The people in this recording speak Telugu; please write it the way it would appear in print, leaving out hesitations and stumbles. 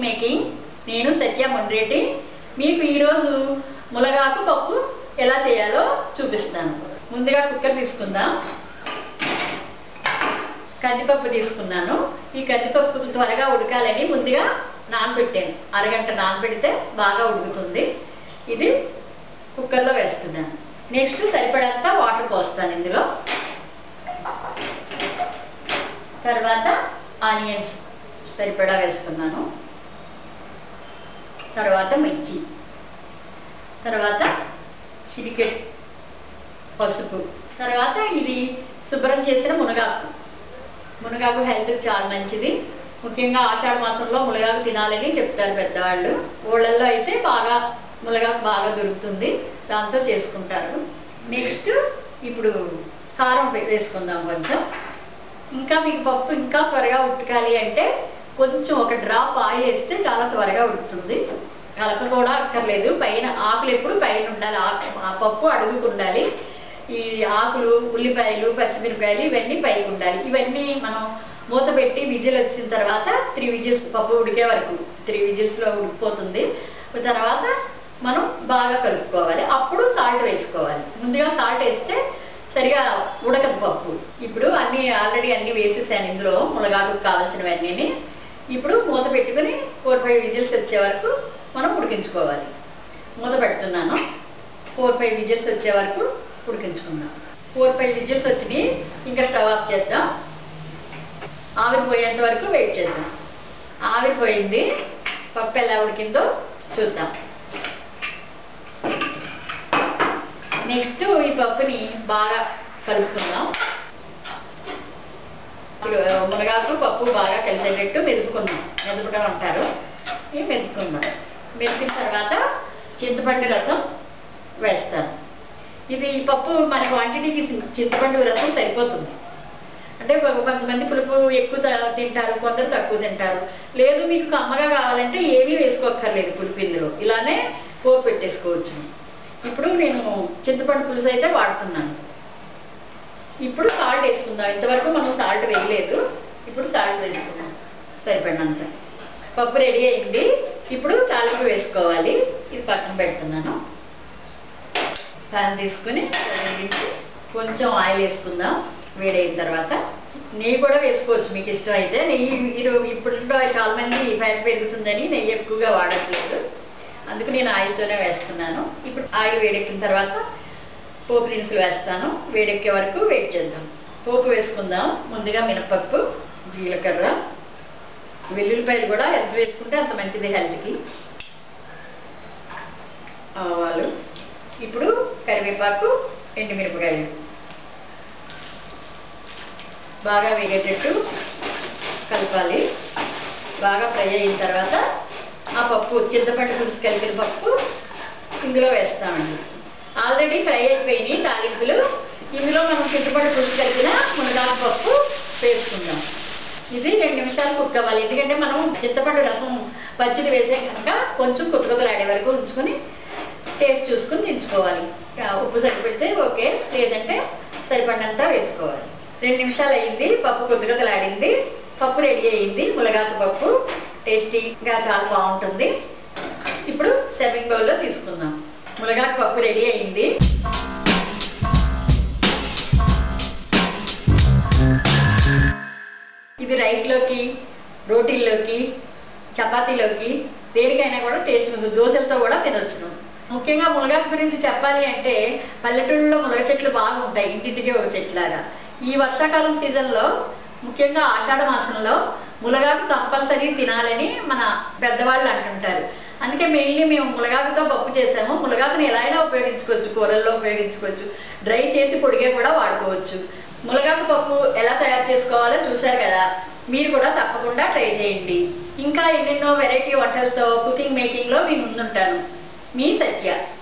మేకింగ్. నేను సత్య మొండ్రెడ్డి. మీకు ఈరోజు ములగాకు పప్పు ఎలా చేయాలో చూపిస్తాను. ముందుగా కుక్కర్ తీసుకుందాం. కందిపప్పు తీసుకున్నాను. ఈ కందిపప్పు త్వరగా ఉడకాలని ముందుగా నానబెట్టాను. అరగంట నానబెడితే బాగా ఉడుకుతుంది. ఇది కుక్కర్లో వేస్తున్నాను. నెక్స్ట్ సరిపడంత వాటర్ పోస్తాను ఇందులో. తర్వాత ఆనియన్స్ సరిపడా వేస్తున్నాను. తర్వాత మిర్చి, తర్వాత చిటికెడు పసుపు, తర్వాత ఇది శుభ్రం చేసిన మునగాకు. మునగాకు హెల్త్కి చాలా మంచిది. ముఖ్యంగా ఆషాఢ మాసంలో మునగాకు తినాలని చెప్తారు పెద్దవాళ్ళు. ఊళ్ళల్లో అయితే మునగాకు బాగా దొరుకుతుంది, దాంతో చేసుకుంటారు. నెక్స్ట్ ఇప్పుడు కారం వేసుకుందాం కొంచెం. ఇంకా మీకు పప్పు ఇంకా త్వరగా ఉడకాలి అంటే కొంచెం ఒక డ్రాప్ ఆయిల్ వేస్తే చాలా త్వరగా ఉడుకుతుంది. కలప కూడా అక్కర్లేదు. పైన ఆకులు ఎప్పుడు పైన ఉండాలి, ఆ పప్పు అడుగుకు ఉండాలి. ఈ ఆకులు, ఉల్లిపాయలు, పచ్చిమిరపకాయలు ఇవన్నీ పైకి ఉండాలి. ఇవన్నీ మనం మూత పెట్టి విజిల్ వచ్చిన తర్వాత 3 విజిల్స్ పప్పు ఉడికే వరకు 3 విజిల్స్లో ఉడికిపోతుంది. తర్వాత మనం బాగా కలుపుకోవాలి. అప్పుడు సాల్ట్ వేసుకోవాలి. ముందుగా సాల్ట్ వేస్తే సరిగా ఉడకదు పప్పు. ఇప్పుడు ఆల్రెడీ అన్నీ వేసేసాను ఇందులో, మునగాకు కావాల్సినవన్నీ. ఇప్పుడు మూత పెట్టుకుని 4-5 విజిల్స్ వచ్చే వరకు మనం ఉడికించుకోవాలి. మూత పెడుతున్నాను. 4-5 విజిల్స్ వచ్చే వరకు ఉడికించుకుందాం. 4-5 విజిల్స్ వచ్చినాయి. ఇంకా స్టవ్ ఆఫ్ చేద్దాం. ఆవిరిపోయేంత వరకు వెయిట్ చేద్దాం. ఆవిరిపోయింది. పప్పు ఎలా ఉడికిందో చూద్దాం. నెక్స్ట్ ఈ పప్పుని బాగా కలుపుకుందాం. మునగాకు పప్పు బాగా కలిసేటట్టు మెదుపటం అంటారు. ఇవి మెదుపుకుందాం. మెదిపిన తర్వాత చింతపండు రసం వేస్తాను. ఇది ఈ పప్పు మన క్వాంటిటీకి చింతపండు రసం సరిపోతుంది. అంటే కొంతమంది పులుపు ఎక్కువ తింటారు, కొందరు తక్కువ తింటారు. లేదు మీకు కమ్మగా కావాలంటే ఏమీ వేసుకోక్కర్లేదు పులుపు ఇందులో, ఇలానే పోపు పెట్టేసుకోవచ్చు. ఇప్పుడు నేను చింతపండు పులుసు అయితే వాడుతున్నాను. ఇప్పుడు సాల్ట్ వేసుకుందాం. ఇంతవరకు మనం సాల్ట్ వేయలేదు. ఇప్పుడు సాల్ట్ వేసుకుందాం సరిపడినంత. పప్పు రెడీ అయింది. ఇప్పుడు తాలింపు వేసుకోవాలి. ఇది పక్కన పెడుతున్నాను. ప్యాన్ తీసుకుని కొంచెం ఆయిల్ వేసుకుందాం. వేడైన తర్వాత నెయ్యి కూడా వేసుకోవచ్చు మీకు ఇష్టం అయితే. నెయ్యి ఇప్పుడు చాలా మంది ఫ్యాట్ పెరుగుతుందని నెయ్యి ఎక్కువగా వాడట్లేదు, అందుకు నేను ఆయిల్తోనే వేస్తున్నాను. ఇప్పుడు ఆయిల్ వేడెక్కిన తర్వాత పోపు దినుసులు వేస్తాను. వేడెక్కే వరకు వెయిట్ చేద్దాం. పోపు వేసుకుందాం. ముందుగా మినపప్పు, జీలకర్ర, వెల్లుల్లిపాయలు కూడా ఎంత వేసుకుంటే అంత మంచిది హెల్త్కి. ఆవాలు, ఇప్పుడు కరివేపాకు, ఎండుమిరపకాయలు బాగా వేగేటట్టు కలపాలి. బాగా ఫ్రై అయిన తర్వాత ఆ పప్పు, చింతపండు పులుసు కలిపిన పప్పు ఇందులో వేస్తామండి. ఆల్రెడీ ఫ్రై అయిపోయినాయి తాలింపులు. ఇందులో మనం చింతపండు పులుసు కలిపిన మునగాకు పప్పు వేసుకుందాం. ఇది 2 నిమిషాలు కుక్ అవ్వాలి. ఎందుకంటే మనం చింతపండు రసం పచ్చిది వేసే కనుక కొంచెం కొత్తలాడే వరకు ఉంచుకొని టేస్ట్ చూసుకుని దించుకోవాలి. ఉప్పు సరిపెడితే ఓకే, లేదంటే సరిపడినంత వేసుకోవాలి. 2 నిమిషాలు అయింది. పప్పు కొత్తలాడింది. పప్పు రెడీ అయింది. మునగాకు పప్పు టేస్టీగా చాలా బాగుంటుంది. ఇప్పుడు సర్వింగ్ బౌల్లో తీసుకుందాం. మునగాకు పప్పు రెడీ అయింది. ఇది రైస్లోకి, రోటీల్లోకి, చపాతీలోకి, దేనికైనా కూడా టేస్ట్ ఉంది. దోశలతో కూడా తినొచ్చును. ముఖ్యంగా మునగాకు గురించి చెప్పాలి అంటే పల్లెటూళ్ళలో మునగ చెట్లు బాగుంటాయి, ఇంటింటికి ఒక చెట్లాగా. ఈ వర్షాకాలం సీజన్లో, ముఖ్యంగా ఆషాఢ మాసంలో మునగాకు కంపల్సరీ తినాలని మన పెద్దవాళ్ళు అంటుంటారు. అందుకే మెయిన్లీ మేము మునగాకుతో పప్పు చేసాము. మునగాకుని ఎలా అయినా ఉపయోగించుకోవచ్చు, కూరల్లో ఉపయోగించుకోవచ్చు, డ్రై చేసి పొడిగా కూడా వాడుకోవచ్చు. మునగాకు పప్పు ఎలా తయారు చేసుకోవాలో చూశారు కదా. మీరు కూడా తప్పకుండా ట్రై చేయండి. ఇంకా ఎన్నెన్నో వెరైటీ వంటలతో కుకింగ్ మేకింగ్లో మీ ముందుంటాను. మీ సత్య.